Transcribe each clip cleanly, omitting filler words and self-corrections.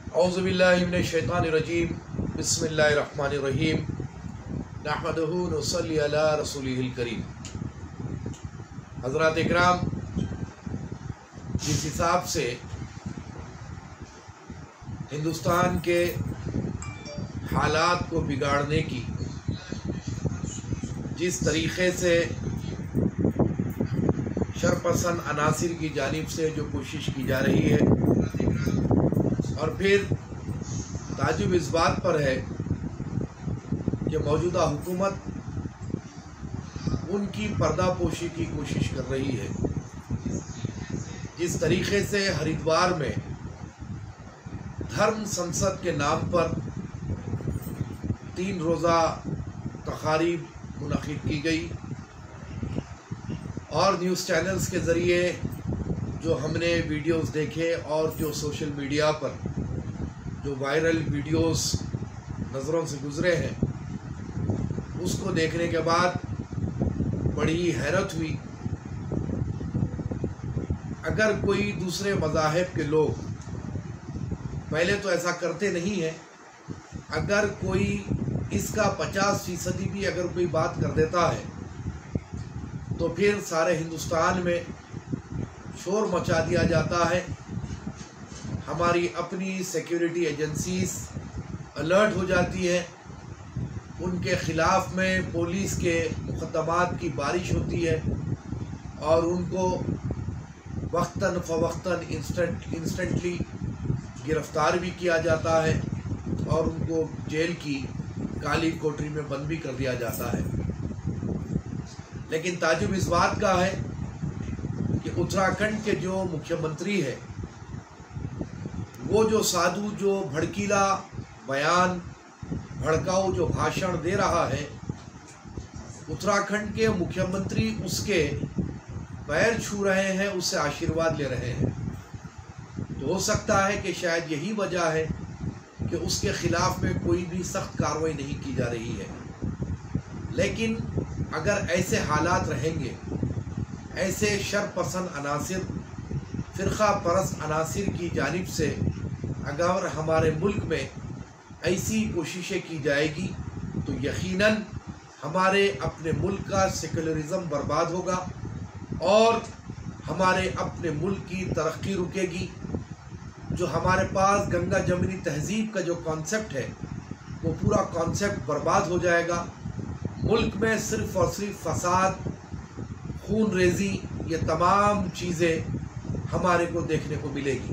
औज़ुबिल्लाहि मिनश्शैतानिर्रजीम बिस्मिल्लाहिर्रहमानिर्रहीम नहमदुहु व नसल्ली अला रसूलिहिल करीम। हज़रात इकराम, जिस हिसाब से हिंदुस्तान के हालात को बिगाड़ने की, जिस तरीक़े से शरपसंद अनासिर की जानिब से जो कोशिश की जा रही है, और फिर ताजुब इस बात पर है कि मौजूदा हुकूमत उनकी पर्दापोशी की कोशिश कर रही है। जिस तरीक़े से हरिद्वार में धर्म संसद के नाम पर 3 रोज़ा तक़ारीब मुनक़िद की गई और न्यूज़ चैनल्स के ज़रिए जो हमने वीडियोस देखे और जो सोशल मीडिया पर जो वायरल वीडियोस नज़रों से गुज़रे हैं, उसको देखने के बाद बड़ी हैरत हुई। अगर कोई दूसरे मज़ाहिब के लोग, पहले तो ऐसा करते नहीं हैं, अगर कोई इसका 50% भी अगर कोई बात कर देता है तो फिर सारे हिंदुस्तान में शोर मचा दिया जाता है। हमारी अपनी सिक्योरिटी एजेंसीज अलर्ट हो जाती है, उनके ख़िलाफ़ में पुलिस के मुक़दमात की बारिश होती है और उनको वक्तन फ़वक्तन इंस्टेंटली गिरफ़्तार भी किया जाता है और उनको जेल की काली कोठरी में बंद भी कर दिया जाता है। लेकिन ताजुब इस बात का है कि उत्तराखंड के जो मुख्यमंत्री है, वो जो साधु जो भड़कीला बयान, भड़काऊ जो भाषण दे रहा है, उत्तराखंड के मुख्यमंत्री उसके पैर छू रहे हैं, उससे आशीर्वाद ले रहे हैं। तो हो सकता है कि शायद यही वजह है कि उसके ख़िलाफ़ में कोई भी सख्त कार्रवाई नहीं की जा रही है। लेकिन अगर ऐसे हालात रहेंगे, ऐसे शरपसंद अनासिर, फ़िरक़ा परस्त अनासिर की जानिब से अगर हमारे मुल्क में ऐसी कोशिशें की जाएगी तो यकीनन हमारे अपने मुल्क का सेकुलरिज़म बर्बाद होगा और हमारे अपने मुल्क की तरक्की रुकेगी। जो हमारे पास गंगा जमनी तहज़ीब का जो कॉन्सेप्ट है, वो पूरा कॉन्सेप्ट बर्बाद हो जाएगा। मुल्क में सिर्फ़ और सिर्फ फसाद, खून रेज़ी, ये तमाम चीज़ें हमारे को देखने को मिलेगी।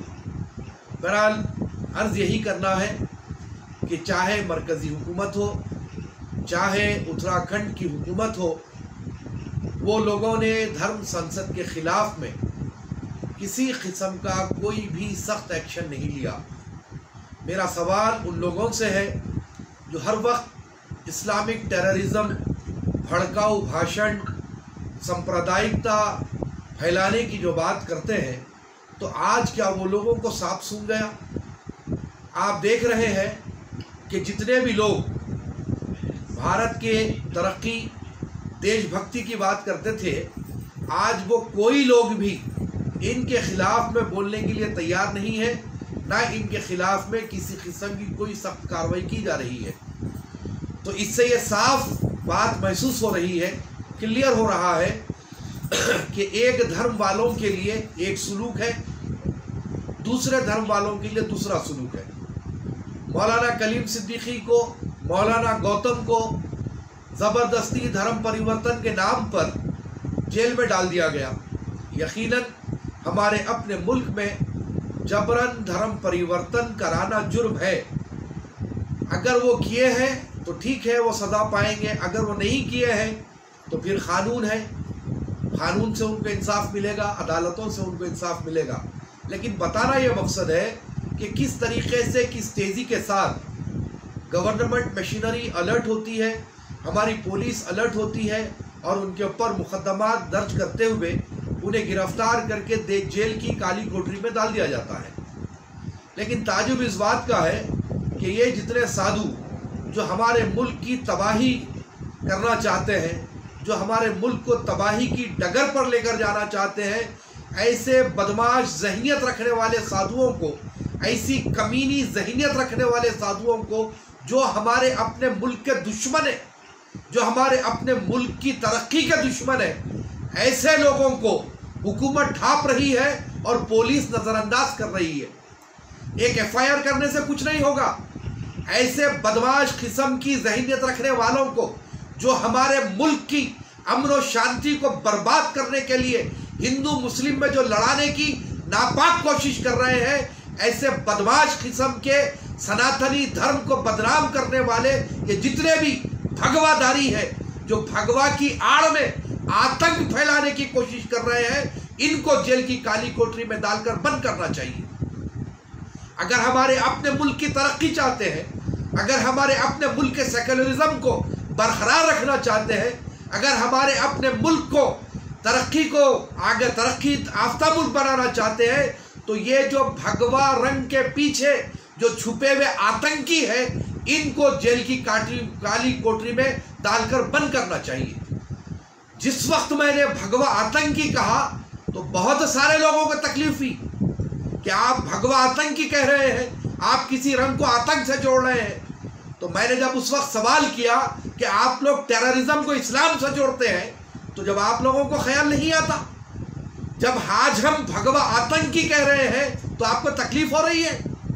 बहरहाल अर्ज़ यही करना है कि चाहे मरकज़ी हुकूमत हो, चाहे उत्तराखंड की हुकूमत हो, वो लोगों ने धर्म संसद के ख़िलाफ़ में किसी किस्म का कोई भी सख्त एक्शन नहीं लिया। मेरा सवाल उन लोगों से है जो हर वक्त इस्लामिक टेररिज़म, भड़काऊ भाषण, सांप्रदायिकता फैलाने की जो बात करते हैं, तो आज क्या वो लोगों को सांप सूंघ गया? आप देख रहे हैं कि जितने भी लोग भारत के तरक्की, देशभक्ति की बात करते थे, आज वो कोई लोग भी इनके ख़िलाफ़ में बोलने के लिए तैयार नहीं है, ना इनके ख़िलाफ़ में किसी किस्म की कोई सख्त कार्रवाई की जा रही है। तो इससे ये साफ बात महसूस हो रही है, क्लियर हो रहा है कि एक धर्म वालों के लिए एक सलूक है, दूसरे धर्म वालों के लिए दूसरा सलूक है। मौलाना कलीम सिद्दीकी को, मौलाना गौतम को ज़बरदस्ती धर्म परिवर्तन के नाम पर जेल में डाल दिया गया। यकीनन हमारे अपने मुल्क में जबरन धर्म परिवर्तन कराना जुर्म है। अगर वो किए हैं तो ठीक है, वो सज़ा पाएंगे। अगर वो नहीं किए हैं तो फिर क़ानून है, क़ानून से उनको इंसाफ मिलेगा, अदालतों से उनको इंसाफ मिलेगा। लेकिन बताना ये मकसद है कि किस तरीक़े से, किस तेज़ी के साथ गवर्नमेंट मशीनरी अलर्ट होती है, हमारी पुलिस अलर्ट होती है और उनके ऊपर मुकदमात दर्ज करते हुए उन्हें गिरफ़्तार करके जेल की काली कोठरी में डाल दिया जाता है। लेकिन ताजुब इस बात का है कि ये जितने साधु जो हमारे मुल्क की तबाही करना चाहते हैं, जो हमारे मुल्क को तबाही की डगर पर लेकर जाना चाहते हैं, ऐसे बदमाश ज़हनियत रखने वाले साधुओं को ऐसी कमीनी जहनियत रखने वाले साधुओं को, जो हमारे अपने मुल्क के दुश्मन है, जो हमारे अपने मुल्क की तरक्की के दुश्मन है, ऐसे लोगों को हुकूमत ढांप रही है और पुलिस नजरअंदाज कर रही है। एक FIR करने से कुछ नहीं होगा। ऐसे बदमाश किस्म की जहनियत रखने वालों को, जो हमारे मुल्क की अमन और शांति को बर्बाद करने के लिए हिंदू मुस्लिम में जो लड़ाने की नापाक कोशिश कर रहे हैं, ऐसे बदमाश किस्म के सनातनी धर्म को बदनाम करने वाले ये जितने भी भगवाधारी है, जो भगवा की आड़ में आतंक फैलाने की कोशिश कर रहे हैं, इनको जेल की काली कोठरी में डालकर बंद करना चाहिए। अगर हमारे अपने मुल्क की तरक्की चाहते हैं, अगर हमारे अपने मुल्क के सेक्युलरिज्म को बरकरार रखना चाहते हैं, अगर हमारे अपने मुल्क को तरक्की को आगे तरक्की याफ्ता मुल्क बनाना चाहते हैं, तो ये जो भगवा रंग के पीछे जो छुपे हुए आतंकी है, इनको जेल की काली कोठरी में डालकर बंद करना चाहिए। जिस वक्त मैंने भगवा आतंकी कहा तो बहुत सारे लोगों को तकलीफ हुई कि आप भगवा आतंकी कह रहे हैं, आप किसी रंग को आतंक से जोड़ रहे हैं। तो मैंने जब उस वक्त सवाल किया कि आप लोग टेररिज्म को इस्लाम से जोड़ते हैं, तो जब आप लोगों को ख्याल नहीं आता, जब आज हम भगवा आतंकी कह रहे हैं तो आपको तकलीफ हो रही है।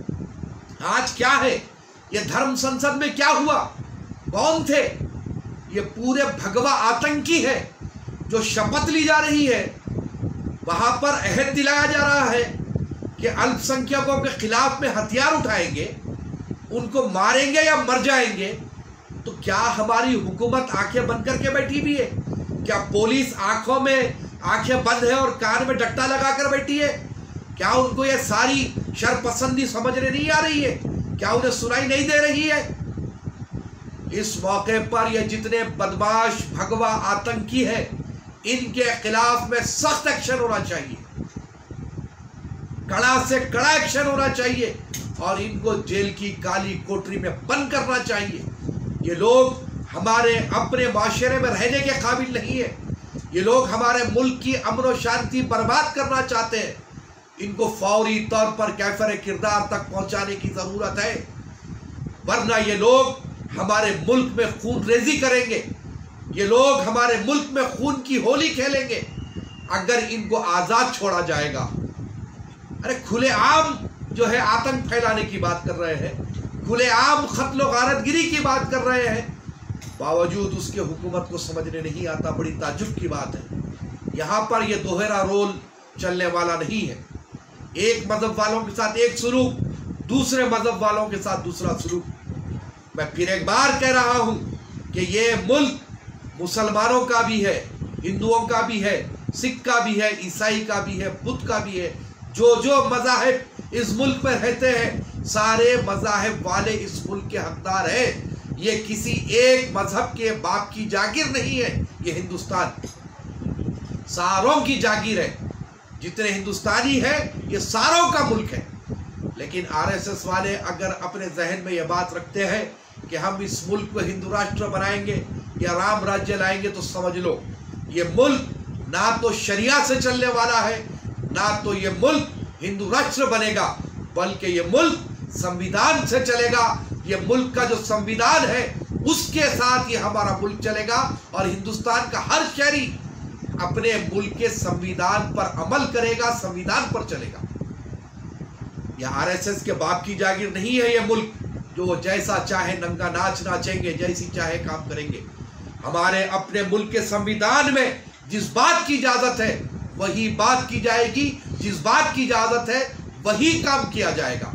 आज क्या है, ये धर्म संसद में क्या हुआ, कौन थे ये पूरे भगवा आतंकी है, जो शपथ ली जा रही है, वहां पर अहद दिलाया जा रहा है कि अल्पसंख्यकों के खिलाफ में हथियार उठाएंगे, उनको मारेंगे या मर जाएंगे। तो क्या हमारी हुकूमत आंखें बंद करके बैठी भी है? क्या पुलिस आंखों में आंखें बंद है और कान में डट्टा लगाकर बैठी है? क्या उनको ये सारी शरपसंदी समझने नहीं आ रही है? क्या उन्हें सुनाई नहीं दे रही है? इस मौके पर ये जितने बदमाश भगवा आतंकी है, इनके खिलाफ में सख्त एक्शन होना चाहिए, कड़ा से कड़ा एक्शन होना चाहिए और इनको जेल की काली कोठरी में बंद करना चाहिए। ये लोग हमारे अपने माशरे में रहने के काबिल नहीं है। ये लोग हमारे मुल्क की अमन और शांति बर्बाद करना चाहते हैं। इनको फौरी तौर पर कैफर किरदार तक पहुंचाने की जरूरत है, वरना ये लोग हमारे मुल्क में खून रेजी करेंगे, ये लोग हमारे मुल्क में खून की होली खेलेंगे। अगर इनको आजाद छोड़ा जाएगा, अरे खुलेआम जो है आतंक फैलाने की बात कर रहे हैं, खुलेआम कत्ल गारतगिरी की बात कर रहे हैं, बावजूद उसके हुकूमत को समझने नहीं आता। बड़ी ताज्जुब की बात है। यहाँ पर यह दोहरा रोल चलने वाला नहीं है। एक मजहब वालों के साथ एक सलूक, दूसरे मजहब वालों के साथ दूसरा सलूक। मैं फिर एक बार कह रहा हूँ कि ये मुल्क मुसलमानों का भी है, हिंदुओं का भी है, सिख का भी है, ईसाई का भी है, बुद्ध का भी है। जो जो मज़ाहिब इस मुल्क में रहते हैं, सारे मज़ाहिब वाले इस मुल्क के हकदार हैं। ये किसी एक मजहब के बाप की जागीर नहीं है। ये हिंदुस्तान सारों की जागीर है। जितने हिंदुस्तानी है ये सारों का मुल्क है। लेकिन RSS वाले अगर अपने जहन में यह बात रखते हैं कि हम इस मुल्क को हिंदू राष्ट्र बनाएंगे या राम राज्य लाएंगे, तो समझ लो ये मुल्क ना तो शरिया से चलने वाला है, ना तो ये मुल्क हिंदू राष्ट्र बनेगा, बल्कि ये मुल्क संविधान से चलेगा। ये मुल्क का जो संविधान है उसके साथ ये हमारा मुल्क चलेगा और हिंदुस्तान का हर शहरी अपने मुल्क के संविधान पर अमल करेगा, संविधान पर चलेगा। यह RSS के बाप की जागीर नहीं है। ये मुल्क जो जैसा चाहे नंगा नाच नाचेंगे, जैसी चाहे काम करेंगे। हमारे अपने मुल्क के संविधान में जिस बात की इजाजत है वही बात की जाएगी, जिस बात की इजाजत है वही काम किया जाएगा।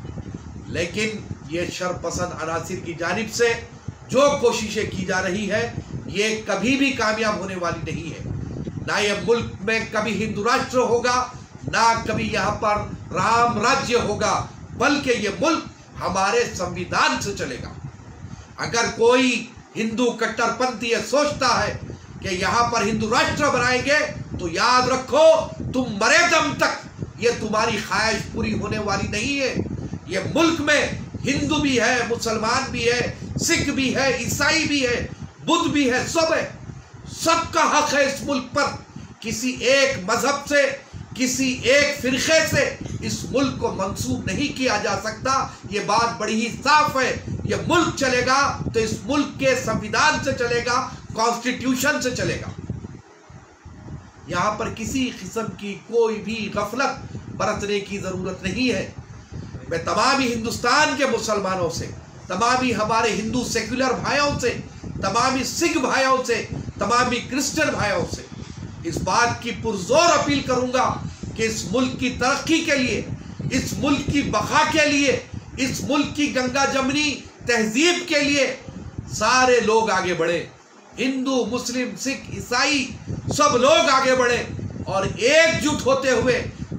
लेकिन ये शरपसंद अनासिर की जानिब से जो कोशिशें की जा रही है, ये कभी भी कामयाब होने वाली नहीं है। ना ये मुल्क में कभी हिंदू राष्ट्र होगा, ना कभी यहाँ पर राम राज्य होगा, बल्कि ये मुल्क हमारे संविधान से चलेगा। अगर कोई हिंदू कट्टरपंथी ये सोचता है कि यहाँ पर हिंदू राष्ट्र बनाएंगे, तो याद रखो तुम मरे दम तक ये तुम्हारी ख्वाहिश पूरी होने वाली नहीं है। ये मुल्क में हिंदू भी है, मुसलमान भी है, सिख भी है, ईसाई भी है, बुद्ध भी है, सब है। सबका हक है इस मुल्क पर। किसी एक मजहब से, किसी एक फिरके से इस मुल्क को मंसूब नहीं किया जा सकता। ये बात बड़ी ही साफ है। ये मुल्क चलेगा तो इस मुल्क के संविधान से चलेगा, कॉन्स्टिट्यूशन से चलेगा। यहां पर किसी किस्म की कोई भी गफलत बरतने की जरूरत नहीं है। मैं तमाम ही हिंदुस्तान के मुसलमानों से, तमाम ही हमारे हिंदू सेक्युलर भाइयों से, तमाम ही सिख भाइयों से, तमाम ही क्रिश्चियन भाइयों से इस बात की पुरजोर अपील करूंगा कि इस मुल्क की तरक्की के लिए, इस मुल्क की बका के लिए, इस मुल्क की गंगा जमनी तहजीब के लिए सारे लोग आगे बढ़े। हिंदू, मुस्लिम, सिख, ईसाई सब लोग आगे बढ़े और एकजुट होते हुए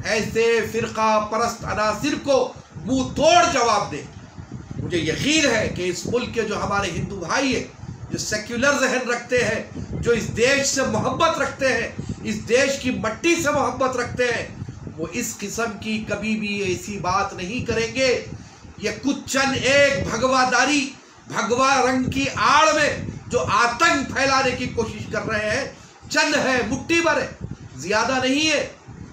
ऐसे फिरका परस्त अनासिर को मुंह तोड़ जवाब दे। मुझे यकीन है कि इस मुल्क के जो हमारे हिंदू भाई है, जो सेक्युलर जहन रखते हैं, जो इस देश से मोहब्बत रखते हैं, इस देश की मट्टी से मोहब्बत रखते हैं, वो इस किस्म की कभी भी ऐसी बात नहीं करेंगे। ये कुछ चंद एक भगवादारी, भगवा रंग की आड़ में जो आतंक फैलाने की कोशिश कर रहे हैं, चंद है, मुट्ठी भर है, ज्यादा नहीं है।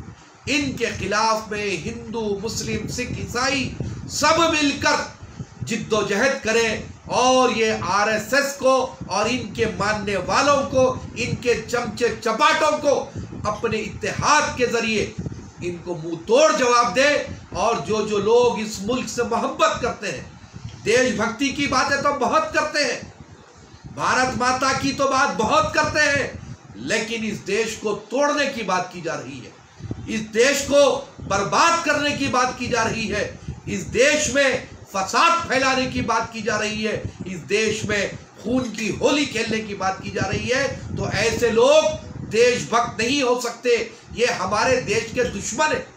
इनके खिलाफ में हिंदू, मुस्लिम, सिख, ईसाई सब मिलकर जिद्दोजहद करें और ये आरएसएस को और इनके मानने वालों को, इनके चमचे चपाटों को अपने इत्तेहाद के जरिए इनको मुंह तोड़ जवाब दे। और जो जो लोग इस मुल्क से मोहब्बत करते हैं, देशभक्ति की बातें तो बहुत करते हैं, भारत माता की तो बात बहुत करते हैं, लेकिन इस देश को तोड़ने की बात की जा रही है, इस देश को बर्बाद करने की बात की जा रही है, इस देश में फसाद फैलाने की बात की जा रही है, इस देश में खून की होली खेलने की बात की जा रही है। तो ऐसे लोग देशभक्त नहीं हो सकते। ये हमारे देश के दुश्मन है।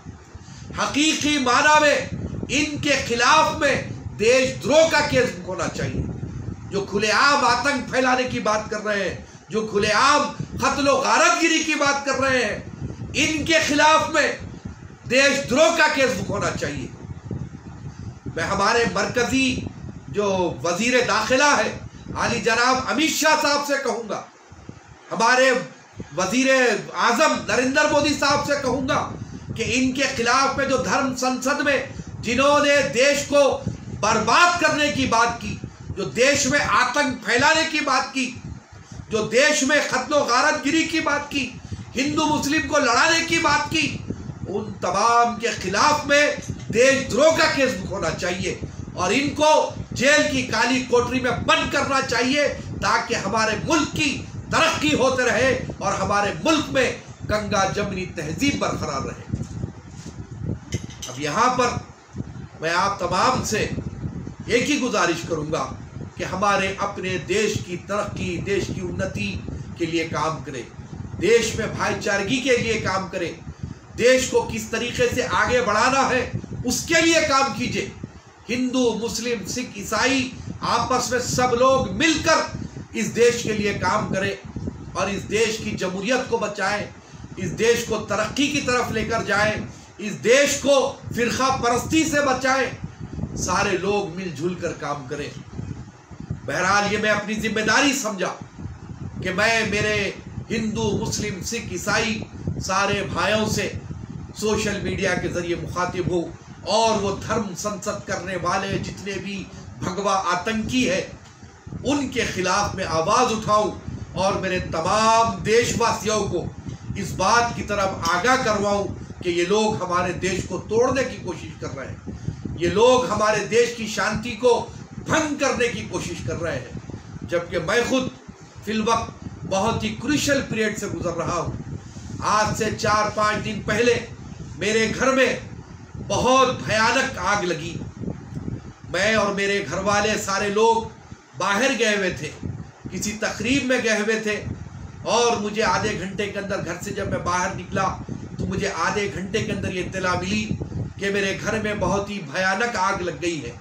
हकीकी माना में इनके खिलाफ में देशद्रोह का केस होना चाहिए। जो खुलेआम आतंक फैलाने की बात कर रहे हैं, जो खुलेआम कत्लो गारतगिरी की बात कर रहे हैं, इनके खिलाफ में देशद्रोह का केस होना चाहिए। मैं हमारे मरकजी जो वजीर दाखिला है आली जनाब अमित शाह साहब से कहूँगा, हमारे वजीर आजम नरेंद्र मोदी साहब से कहूँगा कि इनके खिलाफ में जो धर्म संसद में जिन्होंने देश को बर्बाद करने की बात की, जो देश में आतंक फैलाने की बात की, जो देश में कत्लो गारतगिरी की बात की, हिंदू मुस्लिम को लड़ाने की बात की, उन तमाम के खिलाफ में देशद्रोह का केस होना चाहिए और इनको जेल की काली कोठरी में बंद करना चाहिए, ताकि हमारे मुल्क की तरक्की होते रहे और हमारे मुल्क में गंगा जमनी तहजीब बरकरार रहे। अब यहाँ पर मैं आप तमाम से एक ही गुजारिश करूँगा कि हमारे अपने देश की तरक्की, देश की उन्नति के लिए काम करें, देश में भाईचारगी के लिए काम करें, देश को किस तरीके से आगे बढ़ाना है उसके लिए काम कीजिए। हिंदू, मुस्लिम, सिख, ईसाई आपस में सब लोग मिलकर इस देश के लिए काम करें और इस देश की जमहूरियत को बचाएं, इस देश को तरक्की की तरफ लेकर जाएं, इस देश को फिरका परस्ती से बचाएं। सारे लोग मिलजुल कर काम करें। बहरहाल ये मैं अपनी जिम्मेदारी समझा कि मैं मेरे हिंदू, मुस्लिम, सिख, ईसाई सारे भाइयों से सोशल मीडिया के जरिए मुखातिब हूँ और वो धर्म संसद करने वाले जितने भी भगवा आतंकी है उनके खिलाफ में आवाज़ उठाऊं और मेरे तमाम देशवासियों को इस बात की तरफ आगाह करवाऊं कि ये लोग हमारे देश को तोड़ने की कोशिश कर रहे हैं, ये लोग हमारे देश की शांति को भंग करने की कोशिश कर रहे हैं, जबकि मैं खुद फिलवक्त बहुत ही क्रूशियल पीरियड से गुजर रहा हूँ। आज से 4-5 दिन पहले मेरे घर में बहुत भयानक आग लगी। मैं और मेरे घर वाले सारे लोग बाहर गए हुए थे, किसी तकरीब में गए हुए थे और मुझे आधे घंटे के अंदर, घर से जब मैं बाहर निकला तो मुझे आधे घंटे के अंदर ये इत्तला मिली कि मेरे घर में बहुत ही भयानक आग लग गई है।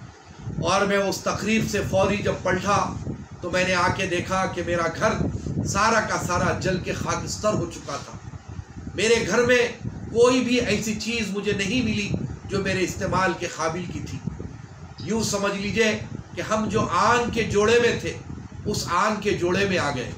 और मैं उस तकरीब से फौरी जब पलटा तो मैंने आके देखा कि मेरा घर सारा का सारा जल के खाकस्तर हो चुका था। मेरे घर में कोई भी ऐसी चीज़ मुझे नहीं मिली जो मेरे इस्तेमाल के काबिल की थी। यूँ समझ लीजिए कि हम जो आग के जोड़े में थे उस आग के जोड़े में आ गए।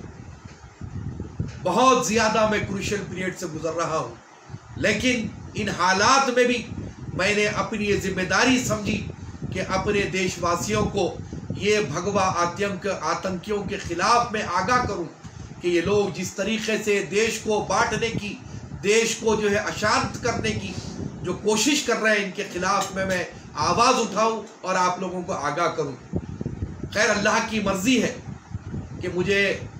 बहुत ज़्यादा मैं क्रूशियल पीरियड से गुजर रहा हूँ, लेकिन इन हालात में भी मैंने अपनी ये जिम्मेदारी समझी कि अपने देशवासियों को ये भगवा आतंकियों के खिलाफ मैं आगाह करूं कि ये लोग जिस तरीके से देश को बांटने की, देश को जो है अशांत करने की जो कोशिश कर रहे हैं, इनके खिलाफ में मैं आवाज़ उठाऊं और आप लोगों को आगाह करूं। खैर, अल्लाह की मर्ज़ी है कि मुझे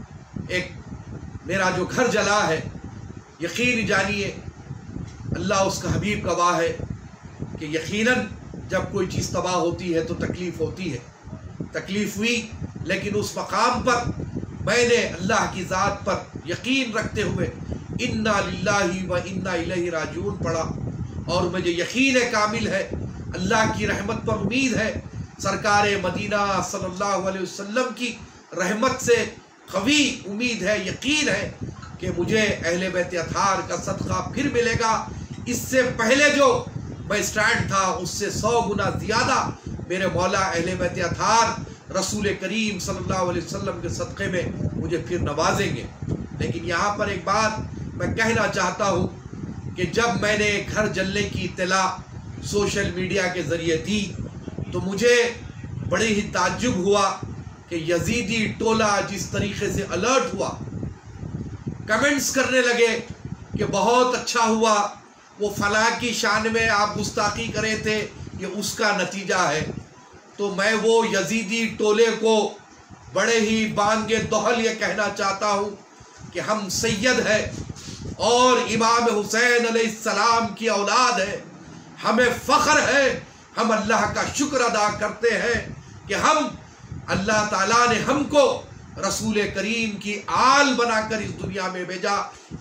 मेरा जो घर जला है, यकीन जानिए अल्लाह उसका हबीब गवाह है कि यकीनन जब कोई चीज़ तबाह होती है तो तकलीफ़ होती है, तकलीफ़ हुई, लेकिन उस मकाम पर मैंने अल्लाह की ज़ात पर यकीन रखते हुए इन्ना लिल्लाहि व इन्ना इलैहि राजिऊन पढ़ा और मुझे यकीन कामिल है, अल्लाह की रहमत पर उम्मीद है, सरकार मदीना सल्लल्लाहु अलैहि वसल्लम की रहमत से कवी उम्मीद है, यकीन है कि मुझे अहले बैत अताहार का सदका फिर मिलेगा। इससे पहले जो मैं स्टैंड था उससे 100 गुना ज़्यादा मेरे मौला अहले बैत अताहार रसूल करीम सल्लल्लाहु अलैहि वसल्लम के सदक़े में मुझे फिर नवाजेंगे। लेकिन यहाँ पर एक बात मैं कहना चाहता हूँ कि जब मैंने घर जलने की इत्तला सोशल मीडिया के ज़रिए दी तो मुझे बड़े ही ताज्जुब हुआ कि यजीदी टोला जिस तरीके से अलर्ट हुआ, कमेंट्स करने लगे कि बहुत अच्छा हुआ, वो फलां की शान में आप गुस्ताखी करे थे, ये उसका नतीजा है। तो मैं वो यजीदी टोले को बड़े ही बांगे दोहल ये कहना चाहता हूँ कि हम सैयद है और इमाम हुसैन अलैहिस्सलाम की औलाद है, हमें फ़ख्र है, हम अल्लाह का शुक्र अदा करते हैं कि हम अल्लाह ताला ने हमको रसूल करीम की आल बनाकर इस दुनिया में भेजा,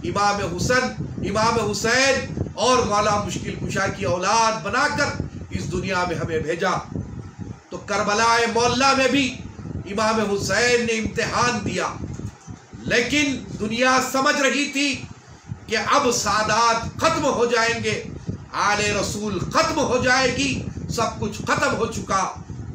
इमाम हुसैन और मौला मुश्किल कुशा की औलाद बनाकर इस दुनिया में हमें भेजा। तो करबलाए मौला में भी इमाम हुसैन ने इम्तिहान दिया, लेकिन दुनिया समझ रही थी कि अब सादात खत्म हो जाएंगे, आले रसूल खत्म हो जाएगी, सब कुछ खत्म हो चुका।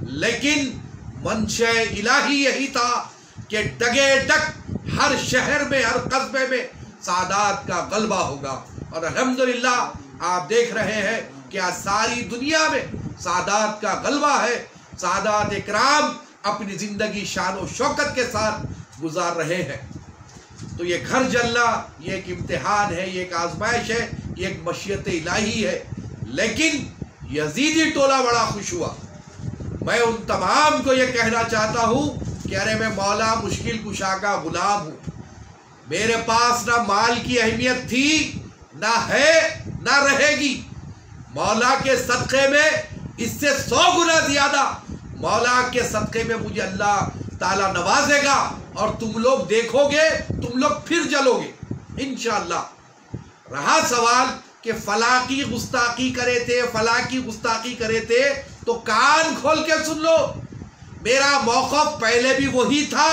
लेकिन मंशा इलाही यही था कि डगे डग हर शहर में, हर कस्बे में सादात का गलबा होगा। और अल्हम्दुलिल्लाह आप देख रहे हैं कि आज सारी दुनिया में सादात का गलबा है। सादात इकराम अपनी ज़िंदगी शान और शौकत के साथ गुजार रहे हैं। तो ये घर जलना ये एक इम्तिहान है, ये एक आजमाइश है, ये एक मशीयत इलाही है। लेकिन यजीदी टोला बड़ा खुश हुआ। मैं उन तमाम को ये कहना चाहता हूँ कि अरे मैं मौला मुश्किल कुशा का गुलाम हूँ, मेरे पास ना माल की अहमियत थी, ना है, ना रहेगी। मौला के सदक़े में इससे 100 गुना ज़्यादा मौला के सदक़े में मुझे अल्लाह ताला नवाजेगा और तुम लोग देखोगे, तुम लोग फिर जलोगे इंशाअल्लाह। रहा सवाल कि फला की गुस्ताखी करे थे, फला की गुस्ताखी करे थे, तो कान खोल के सुन लो, मेरा मौक़िफ़ पहले भी वही था,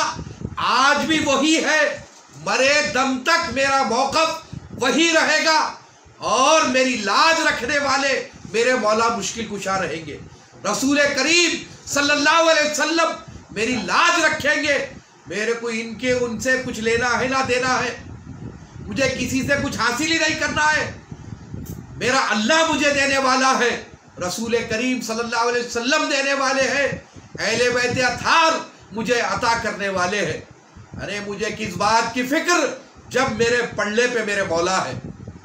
आज भी वही है, मरे दम तक मेरा मौक़िफ़ वही रहेगा और मेरी लाज रखने वाले मेरे मौला मुश्किल कुशा रहेंगे। रसूल करीम सल्लल्लाहु अलैहि वसल्लम मेरी लाज रखेंगे। मेरे को इनके उनसे कुछ लेना है ना देना है, मुझे किसी से कुछ हासिल ही नहीं करना है। मेरा अल्लाह मुझे देने वाला है, रसूल करीम सल्लल्लाहु अलैहि वसल्लम देने वाले हैं, अहले बैत अताहार मुझे अता करने वाले हैं। अरे मुझे किस बात की फिक्र जब मेरे पल्ले पे मेरे मौला है।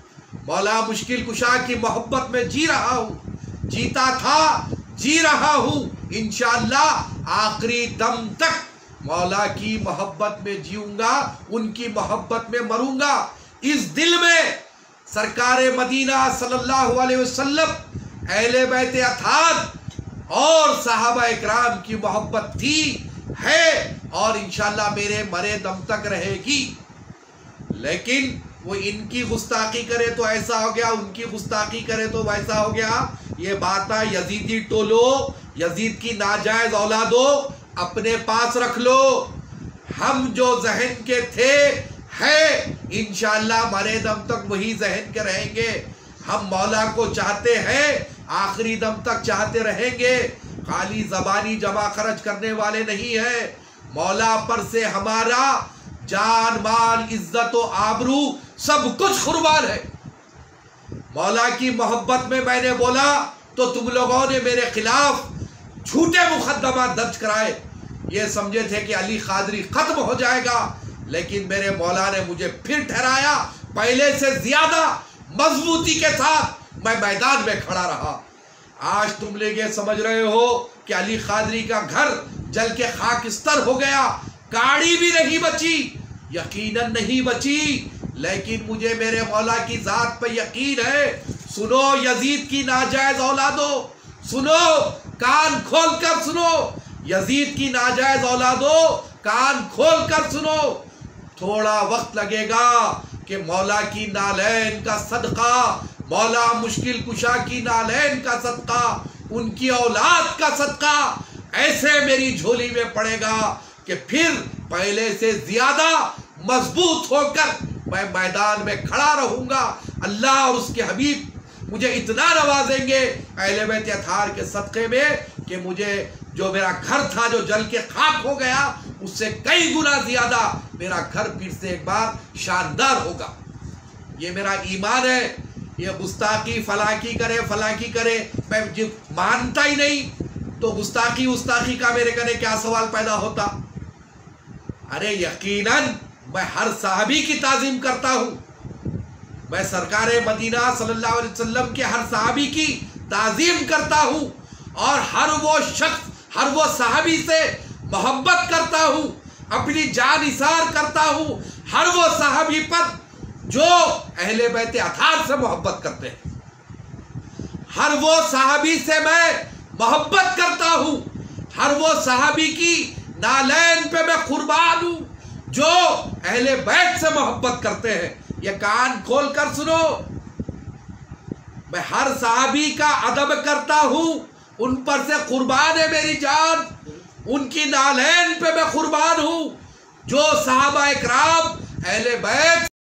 मौला मुश्किल कुशा की मोहब्बत में जी रहा हूँ, जीता था, जी रहा हूँ, इंशाअल्लाह आखिरी दम तक मौला की मोहब्बत में जीऊंगा, उनकी मोहब्बत में मरूंगा। इस दिल में सरकार मदीना सल्लल्लाहु अलैहि वसल्लम, अहले बैत अताहार और सहाबा इकराम की मोहब्बत थी, है और इंशाअल्लाह मेरे मरे दम तक रहेगी। लेकिन वो इनकी गुस्ताखी करे तो ऐसा हो गया, उनकी गुस्ताखी करे तो वैसा हो गया। ये बात है यजीदी टोलो, यजीद की नाजायज औलादो, अपने पास रख लो। हम जो जहन के थे है, इंशाअल्लाह मरे दम तक वही जहन के रहेंगे। हम मौला को चाहते हैं, आखिरी दम तक चाहते रहेंगे, खाली ज़बानी जमा खर्च करने वाले नहीं है। मौला पर से हमारा जान माल इज्जत और आबरू सब कुछ कुर्बान है। मौला की मोहब्बत में मैंने बोला तो तुम लोगों ने मेरे खिलाफ झूठे मुकदमा दर्ज कराए। ये समझे थे कि अली कादरी खत्म हो जाएगा, लेकिन मेरे मौला ने मुझे फिर ठहराया, पहले से ज्यादा मजबूती के साथ मैं मैदान में खड़ा रहा। आज तुम लोग ये समझ रहे हो कि अली कादरी का घर जल के खाकस्तर हो गया, काड़ी भी नहीं बची, यकीनन नहीं बची, लेकिन मुझे मेरे मौला की जात पे यकीन है। सुनो यजीद की नाजायज औलादो, सुनो, कान खोल कर सुनो, यजीद की नाजायज औलादो, कान खोल कर सुनो। थोड़ा वक्त लगेगा कि मौला की नालैन का सदका, मौला मुश्किल कुशा की नालैन का सदका, उनकी औलाद का सदका ऐसे मेरी झोली में पड़ेगा कि फिर पहले से ज्यादा मजबूत होकर मैं मैदान में खड़ा रहूंगा। अल्लाह और उसके हबीब मुझे इतना नवाजेंगे अहले बैत अताहर के सदक़े में कि मुझे जो मेरा घर था जो जल के खाक हो गया, उससे कई गुना ज्यादा मेरा घर फिर से एक बार शानदार होगा। ये मेरा ईमान है। ये गुस्ताखी फलाकी करे, मैं जब मानता ही नहीं तो गुस्ताखी का मेरे कने क्या सवाल पैदा होता। अरे यकीनन मैं हर साहबी की ताजीम करता हूं, मैं सरकार मदीना सल्लल्लाहु अलैहि वसल्लम के हर साहबी की ताजीम करता हूं और हर वो शख्स, हर वो साहबी से मोहब्बत करता हूं, अपनी जान इसार करता हूं हर वो साहबी पर जो अहले बैत अताहर से मोहब्बत करते हैं। हर वो साहबी से मैं मोहब्बत करता हूं, हर वो साहबी की नालैन पे मैं कुर्बान हूं जो अहले बैत से मोहब्बत करते हैं। ये कान खोल कर सुनो, मैं हर साहबी का अदब करता हूं, उन पर से कुर्बान है मेरी जान, उनकी नालैन पे मैं कुर्बान हूं जो सहाबा इकराम अहले बैत